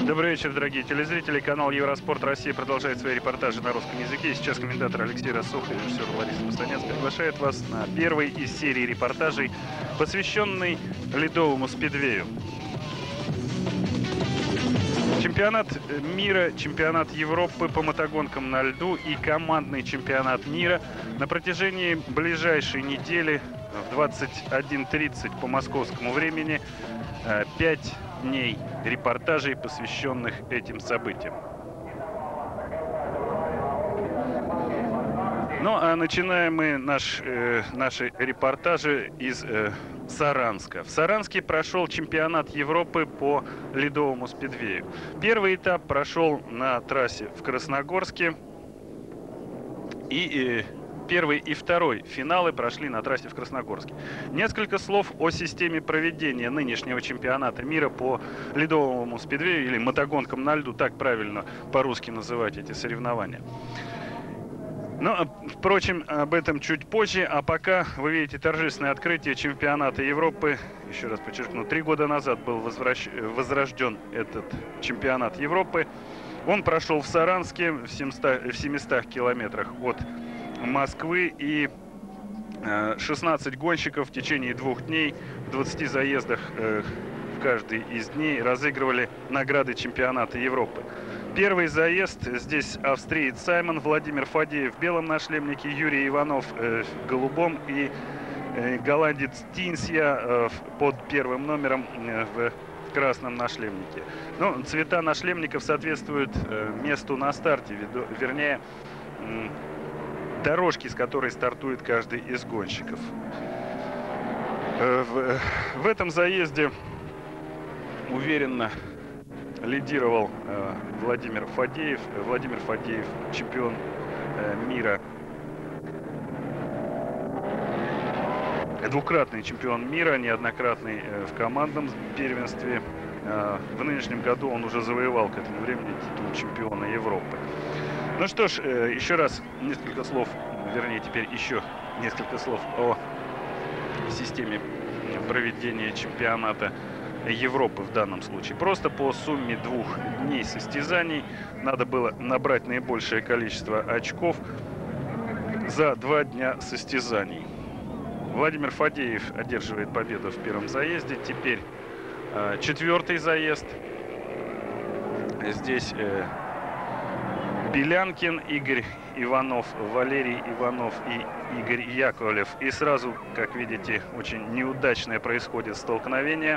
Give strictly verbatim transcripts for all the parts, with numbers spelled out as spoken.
Добрый вечер, дорогие телезрители. Канал Евроспорт Россия продолжает свои репортажи на русском языке. Сейчас комментатор Алексей Рассох и режиссер Лариса Мустанец приглашает вас на первый из серии репортажей, посвященный ледовому спидвею. Чемпионат мира, чемпионат Европы по мотогонкам на льду и командный чемпионат мира на протяжении ближайшей недели в двадцать один тридцать по московскому времени пять дней репортажей, посвященных этим событиям. Ну, а начинаем мы наш, э, наши репортажи из э, Саранска. В Саранске прошел чемпионат Европы по ледовому спидвею. Первый этап прошел на трассе в Красногорске. И э, первый и второй финалы прошли на трассе в Красногорске. Несколько слов о системе проведения нынешнего чемпионата мира по ледовому спидвею или мотогонкам на льду, так правильно по-русски называть эти соревнования. Но, впрочем, об этом чуть позже. А пока вы видите торжественное открытие чемпионата Европы. Еще раз подчеркну, три года назад был возвращ... возрожден этот чемпионат Европы. Он прошел в Саранске, в семистах километрах от Москвы, и шестнадцать гонщиков в течение двух дней в двадцати заездах в каждый из дней разыгрывали награды чемпионата Европы. Первый заезд здесь австриец Саймон, Владимир Фадеев в белом нашлемнике, Юрий Иванов в голубом и голландец Тинсья под первым номером в красном нашлемнике. Ну, цвета нашлемников соответствуют месту на старте, вернее, дорожки, с которой стартует каждый из гонщиков. В, в этом заезде уверенно лидировал э, Владимир Фадеев. Владимир Фадеев чемпион э, мира, двукратный чемпион мира, неоднократный э, в командном первенстве. Э, в нынешнем году он уже завоевал к этому времени титул чемпиона Европы. Ну что ж, э, еще раз несколько слов, вернее теперь еще несколько слов о системе проведения чемпионата Европы в данном случае. Просто по сумме двух дней состязаний надо было набрать наибольшее количество очков за два дня состязаний. Владимир Фадеев одерживает победу в первом заезде. Теперь э, четвертый заезд. Здесь э, Белянкин, Игорь Иванов, Валерий Иванов и Игорь Яковлев. И сразу, как видите, очень неудачное происходит столкновение.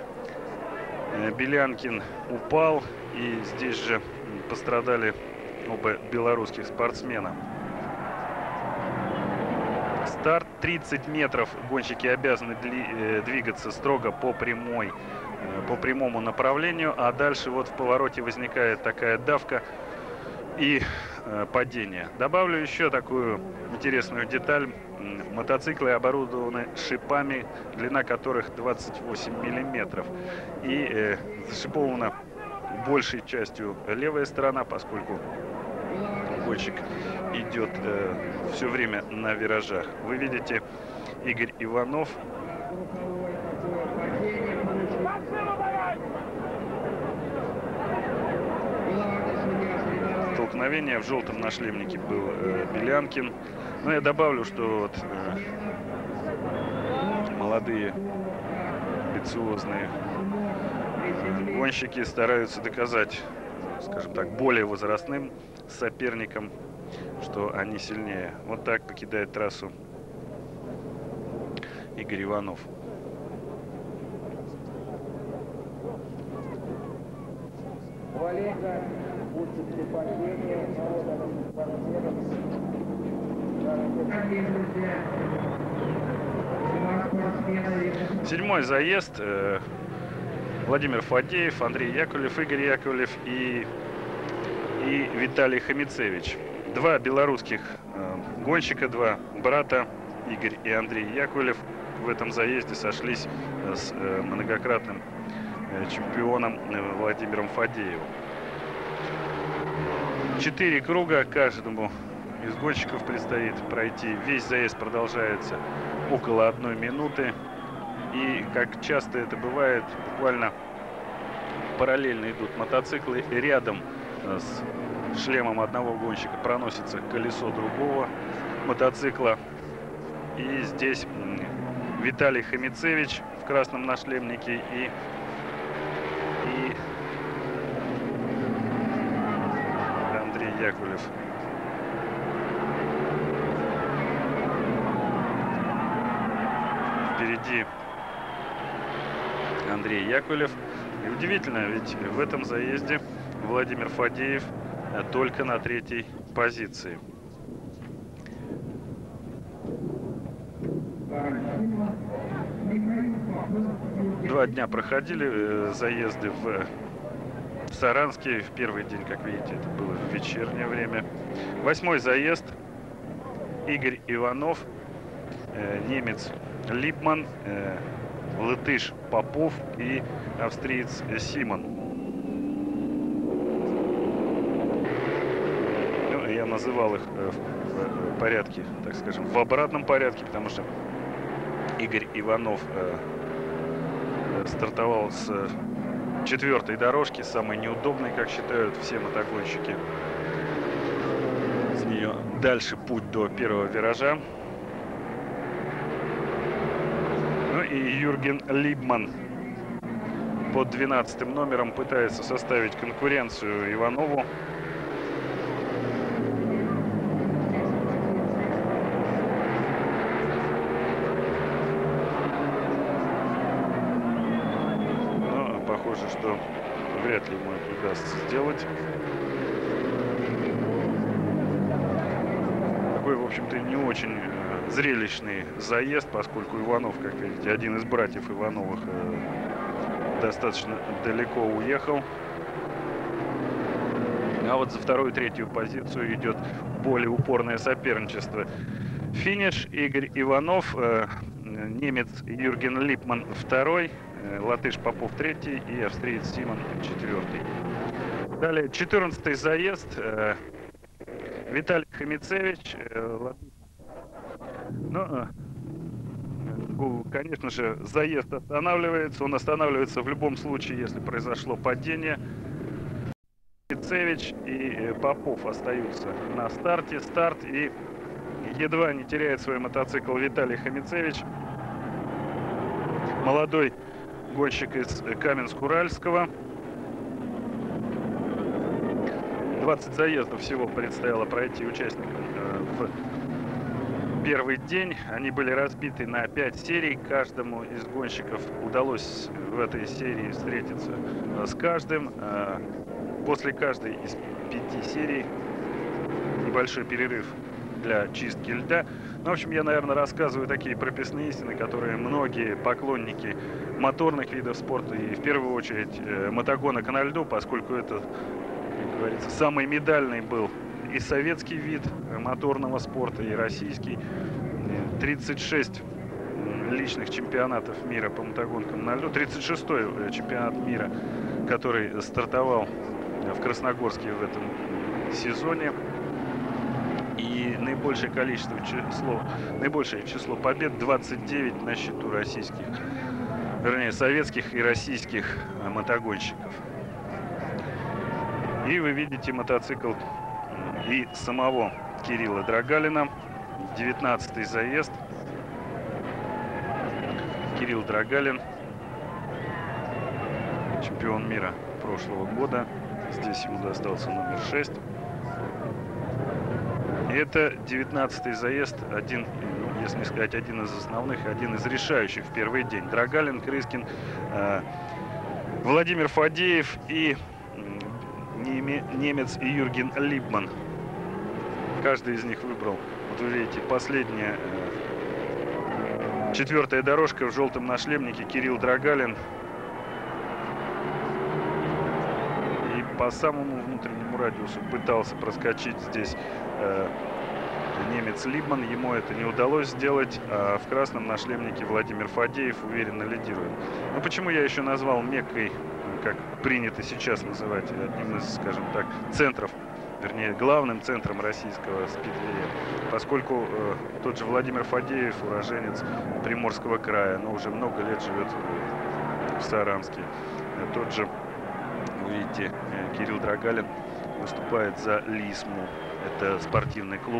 Белянкин упал, и здесь же пострадали оба белорусских спортсмена. Старт тридцать метров. Гонщики обязаны двигаться строго по прямой, по прямому направлению, а дальше вот в повороте возникает такая давка и падение. Добавлю еще такую интересную деталь. Мотоциклы оборудованы шипами, длина которых двадцать восемь миллиметров. И э, зашипована большей частью левая сторона, поскольку гонщик идет э, все время на виражах. Вы видите, Игорь Иванов. Столкновение. В желтом нашлемнике был э, Белянкин. Но я добавлю, что вот, э, молодые, амбициозные гонщики стараются доказать, скажем так, более возрастным соперникам, что они сильнее. Вот так покидает трассу Игорь Иванов. Седьмой заезд. Э, Владимир Фадеев, Андрей Яковлев, Игорь Яковлев и, и Виталий Хомицевич. Два белорусских э, гонщика, два брата, Игорь и Андрей Яковлев, в этом заезде сошлись с э, многократным э, чемпионом э, Владимиром Фадеевым. Четыре круга каждому из гонщиков предстоит пройти. Весь заезд продолжается около одной минуты. И, как часто это бывает, буквально параллельно идут мотоциклы, рядом с шлемом одного гонщика проносится колесо другого мотоцикла. И здесь Виталий Хомицевич в красном нашлемнике и, и Андрей Яковлев. Впереди Андрей Яковлев. И удивительно, ведь в этом заезде Владимир Фадеев только на третьей позиции. Два дня проходили заезды в Саранске. В первый день, как видите, это было в вечернее время. Восьмой заезд. Игорь Иванов, немец Липман, латыш Попов и австриец Симон. Ну, я называл их в порядке, так скажем, в обратном порядке, потому что Игорь Иванов стартовал с четвертой дорожки, самой неудобной, как считают все мотогонщики. С нее дальше путь до первого виража. Ну и Юрген Либман под двенадцатым номером пытается составить конкуренцию Иванову. Но похоже, что вряд ли ему это удастся сделать. Такой, в общем-то, не очень зрелищный заезд, поскольку Иванов, как видите, один из братьев Ивановых, достаточно далеко уехал. А вот за вторую и третью позицию идет более упорное соперничество. Финиш: Игорь Иванов, немец Юрген Липман второй, латыш Попов третий и австриец Симон четвертый. Далее четырнадцатый заезд. Виталий Хомицевич, латыш. Ну, конечно же, заезд останавливается. Он останавливается в любом случае, если произошло падение. Хомицевич и Попов остаются на старте. Старт, и едва не теряет свой мотоцикл Виталий Хомицевич. Молодой гонщик из Каменск-Уральского. двадцать заездов всего предстояло пройти участникам в первый день. Они были разбиты на пять серий. Каждому из гонщиков удалось в этой серии встретиться с каждым. После каждой из пяти серий небольшой перерыв для чистки льда. Ну, в общем, я, наверное, рассказываю такие прописные истины, которые многие поклонники моторных видов спорта и, в первую очередь, мотогонок на льду, поскольку это, как говорится, самый медальный был и советский вид моторного спорта, и российский. тридцать шесть личных чемпионатов мира по мотогонкам на льду. тридцать шестой чемпионат мира, который стартовал в Красногорске в этом сезоне. И наибольшее количество число, наибольшее число побед — двадцать девять на счету российских, вернее, советских и российских мотогонщиков. И вы видите мотоцикл и самого Кирилла Драгалина. девятнадцатый заезд. Кирилл Драгалин, чемпион мира прошлого года. Здесь ему достался номер шесть. И это девятнадцатый заезд, один, ну, если не сказать, один из основных, один из решающих в первый день. Драгалин, Крыскин, э, Владимир Фадеев и неме, немец Юрген Либман. Каждый из них выбрал, вот вы видите, последняя э, четвертая дорожка в желтом нашлемнике. Кирилл Драгалин. И по самому внутреннему радиусу пытался проскочить здесь э, немец Либман. Ему это не удалось сделать, а в красном нашлемнике Владимир Фадеев уверенно лидирует. Но почему я еще назвал Меккой, как принято сейчас называть, одним из, скажем так, центров, вернее, главным центром российского спидвея, поскольку э, тот же Владимир Фадеев, уроженец Приморского края, но уже много лет живет в Саранске. Тот же видите, Кирилл Драгалин выступает за Лисму. Это спортивный клуб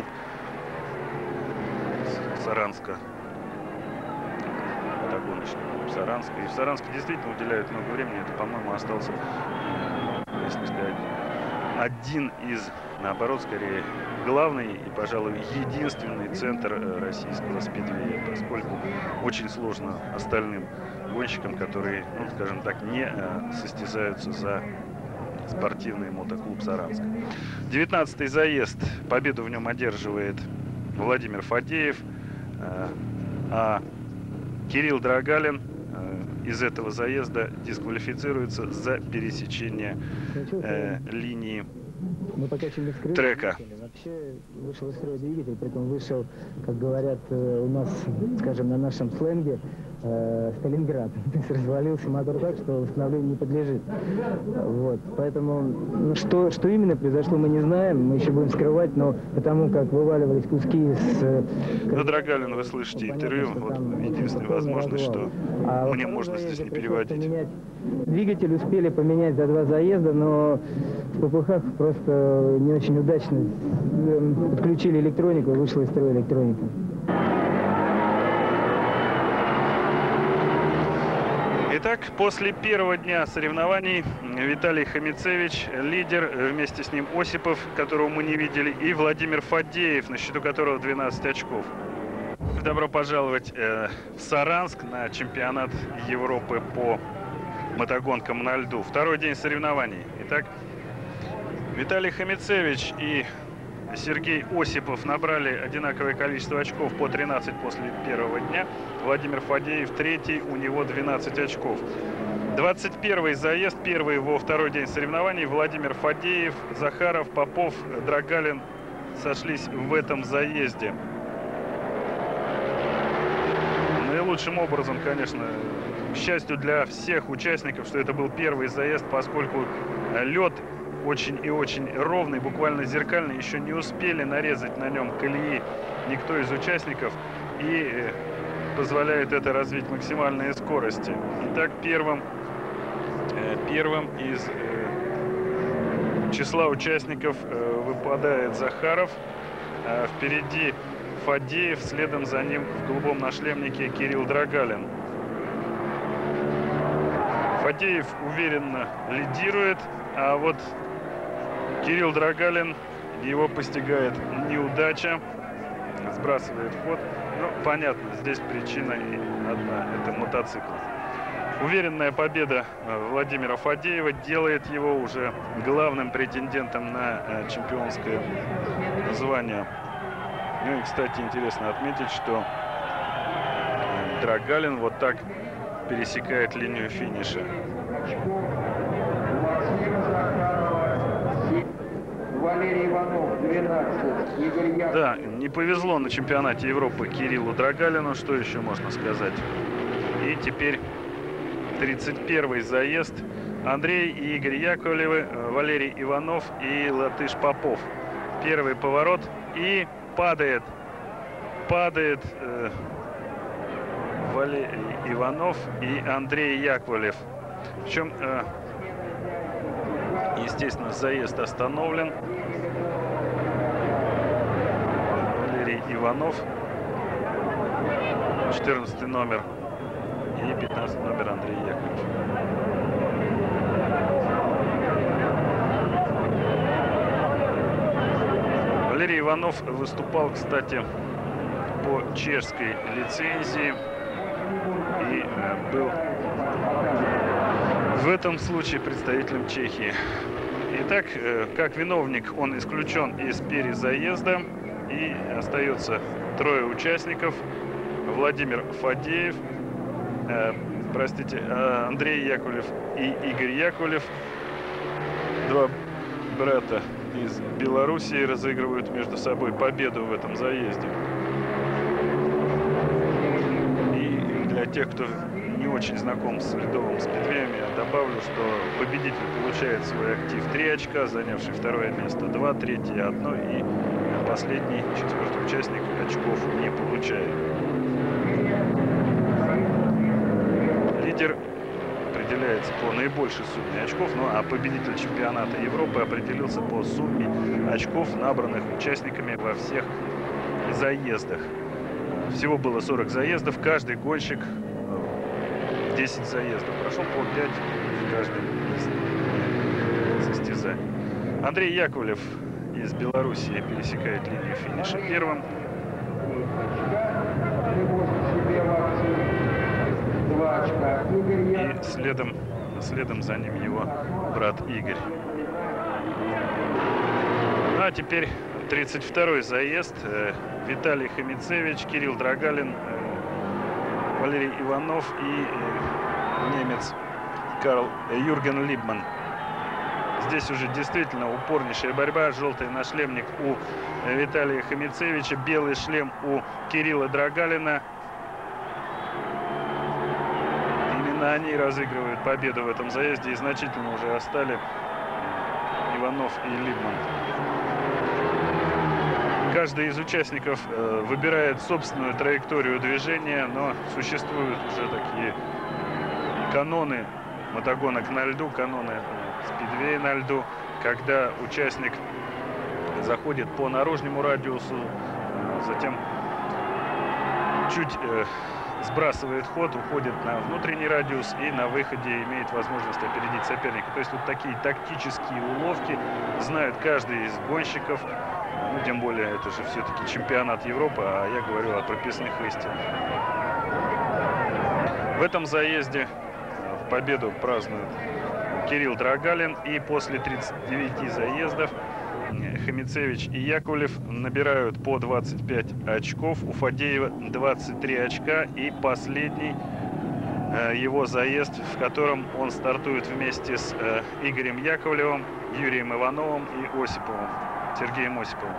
Саранска. Мотогоночный клуб Саранска. И в Саранске действительно уделяют много времени. Это, по-моему, остался, если сказать, один из, наоборот, скорее, главный и, пожалуй, единственный центр российского спидвея, поскольку очень сложно остальным гонщикам, которые, ну, скажем так, не э, состязаются за спортивный мотоклуб Саранск. девятнадцатый заезд. Победу в нем одерживает Владимир Фадеев, э, а Кирилл Драгалин э, из этого заезда дисквалифицируется за пересечение э, линии трека. Вообще вышел из строя двигатель, притом вышел, как говорят у нас, скажем, на нашем сленге, э, Сталинград. То есть развалился мотор так, что восстановлению не подлежит. Вот. Поэтому, ну, что, что именно произошло, мы не знаем. Мы еще будем скрывать, но потому как вываливались куски с... Ну, Драгалин, вы слышите интервью. Вот единственная возможность, что а мне можно здесь не переводить. Поменять. Двигатель успели поменять за два заезда, но в попыхах просто не очень удачно подключили электронику, и вышла из строя электроника. Итак, после первого дня соревнований Виталий Хомицевич, лидер, вместе с ним Осипов, которого мы не видели, и Владимир Фадеев, на счету которого двенадцать очков. Добро пожаловать э, в Саранск на чемпионат Европы по мотогонкам на льду. Второй день соревнований. Итак, Виталий Хомицевич и Сергей Осипов набрали одинаковое количество очков, по тринадцать после первого дня. Владимир Фадеев третий, у него двенадцать очков. двадцать первый заезд, первый во второй день соревнований. Владимир Фадеев, Захаров, Попов, Драгалин сошлись в этом заезде. Наилучшим образом, конечно, к счастью для всех участников, что это был первый заезд, поскольку лед очень и очень ровный, буквально зеркальный, еще не успели нарезать на нем колеи никто из участников, и позволяет это развить максимальные скорости. Итак, первым, первым из числа участников выпадает Захаров, впереди Фадеев, следом за ним в голубом нашлемнике Кирилл Драгалин. Фадеев уверенно лидирует, а вот Кирилл Драгалин, его постигает неудача, сбрасывает ход. Ну, понятно, здесь причина одна, это мотоцикл. Уверенная победа Владимира Фадеева делает его уже главным претендентом на чемпионское звание. Ну и, кстати, интересно отметить, что Драгалин вот так пересекает линию финиша. Да, не повезло на чемпионате Европы Кириллу Драгалину, что еще можно сказать. И теперь тридцать первый заезд. Андрей и Игорь Яковлевы, Валерий Иванов и Латыш Попов. Первый поворот и падает. Падает э, Валерий Иванов и Андрей Яковлев. Причем, э, естественно, заезд остановлен. Валерий Иванов, четырнадцатый номер, и пятнадцатый номер Андрей Яковлев. Валерий Иванов выступал, кстати, по чешской лицензии и э, был в этом случае представителем Чехии. Итак, э, как виновник он исключен из перезаезда, и остается трое участников: Владимир Фадеев, э, простите, э, Андрей Яковлев и Игорь Яковлев. Два брата из Белоруссии разыгрывают между собой победу в этом заезде. И для тех, кто не очень знаком с ледовым спидвеем, я добавлю, что победитель получает свой актив три очка, занявший второе место два, третье одно, и последний, четвертый участник, очков не получает. Лидер определяется по наибольшей сумме очков, ну а победитель чемпионата Европы определился по сумме очков, набранных участниками во всех заездах. Всего было сорок заездов, каждый гонщик десять заездов прошел по пять в каждом из состязаний. Андрей Яковлев из Белоруссии пересекает линию финиша первым. И следом, следом за ним его брат Игорь. Ну а теперь тридцать второй заезд. Виталий Хомицевич, Кирилл Драгалин, Валерий Иванов и немец Карл Юрген Либман. Здесь уже действительно упорнейшая борьба. Желтый нашлемник у Виталия Хомицевича, белый шлем у Кирилла Драгалина. Именно они разыгрывают победу в этом заезде и значительно уже отстали Иванов и Либман. Каждый из участников э, выбирает собственную траекторию движения, но существуют уже такие каноны мотогонок на льду, каноны спидвея на льду, когда участник заходит по наружнему радиусу, затем чуть э, сбрасывает ход, уходит на внутренний радиус и на выходе имеет возможность опередить соперника. То есть вот такие тактические уловки знают каждый из гонщиков. Ну, тем более, это же все-таки чемпионат Европы, а я говорю о прописных истинах. В этом заезде победу празднуют Кирилл Драгалин, и после тридцати девяти заездов Хомицевич и Яковлев набирают по двадцать пять очков. У Фадеева двадцать три очка, и последний э, его заезд, в котором он стартует вместе с э, Игорем Яковлевым, Юрием Ивановым и Осиповым, Сергеем Осиповым.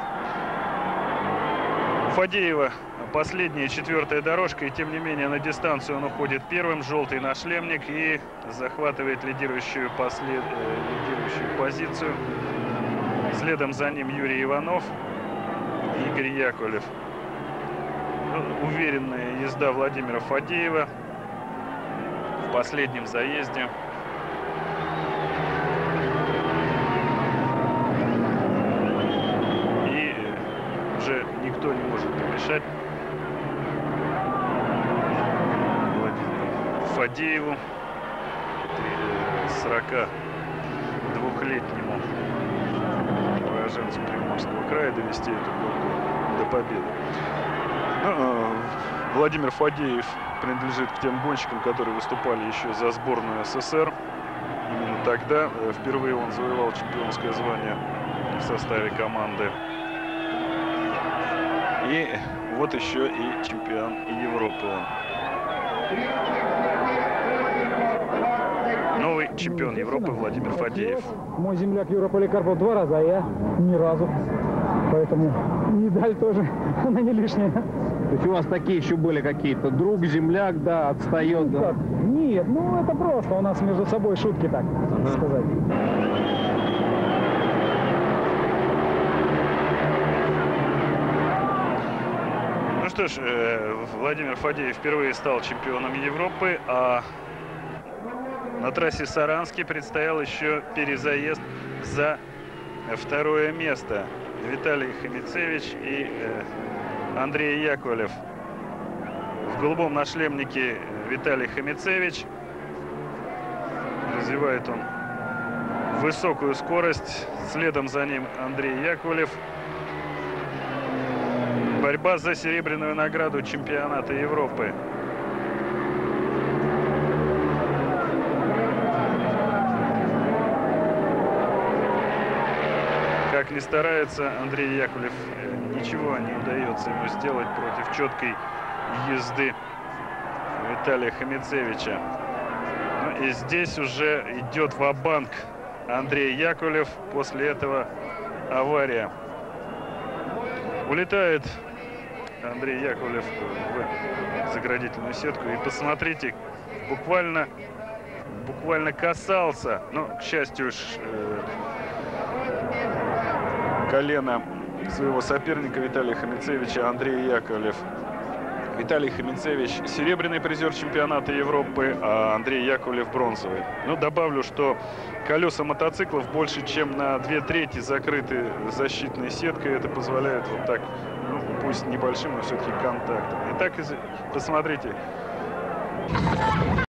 У Фадеева последняя четвертая дорожка, и тем не менее на дистанцию он уходит первым. Желтый нашлемник и захватывает лидирующую, послед... лидирующую позицию. Следом за ним Юрий Иванов и Игорь Яковлев. Ну, уверенная езда Владимира Фадеева в последнем заезде. И уже никто не может помешать Фадееву, сорокадвухлетнему уроженцу Приморского края, довести эту гонку до победы. Ну, Владимир Фадеев принадлежит к тем гонщикам, которые выступали еще за сборную СССР. Именно тогда впервые он завоевал чемпионское звание в составе команды. И вот еще и чемпион Европы он. Новый чемпион Европы Владимир Фадеев. Мой земляк Юра Поликарпов два раза, а я ни разу. Поэтому медаль тоже, она не лишняя. То есть у вас такие еще были какие-то? Друг, земляк, да, отстает, ну, да? Как? Нет, ну это просто у нас между собой шутки, так ага. сказать. Ну что ж, Владимир Фадеев впервые стал чемпионом Европы, а на трассе Саранский предстоял еще перезаезд за второе место. Виталий Хомицевич и э, Андрей Яковлев. В голубом нашлемнике Виталий Хомицевич. Развивает он высокую скорость. Следом за ним Андрей Яковлев. Борьба за серебряную награду чемпионата Европы. Как ни старается Андрей Яковлев, ничего не удается ему сделать против четкой езды Виталия Хомицевича. Ну и здесь уже идет ва-банк Андрей Яковлев. После этого авария. Улетает Андрей Яковлев в заградительную сетку. И посмотрите, буквально, буквально касался, но, к счастью, э, колено своего соперника Виталия Хомицевича Андрей Яковлев. Виталий Хомицевич серебряный призер чемпионата Европы, а Андрей Яковлев бронзовый. Ну, добавлю, что колеса мотоциклов больше, чем на две трети закрыты защитной сеткой. Это позволяет вот так, ну, пусть небольшим, но все-таки контактом. Итак, посмотрите.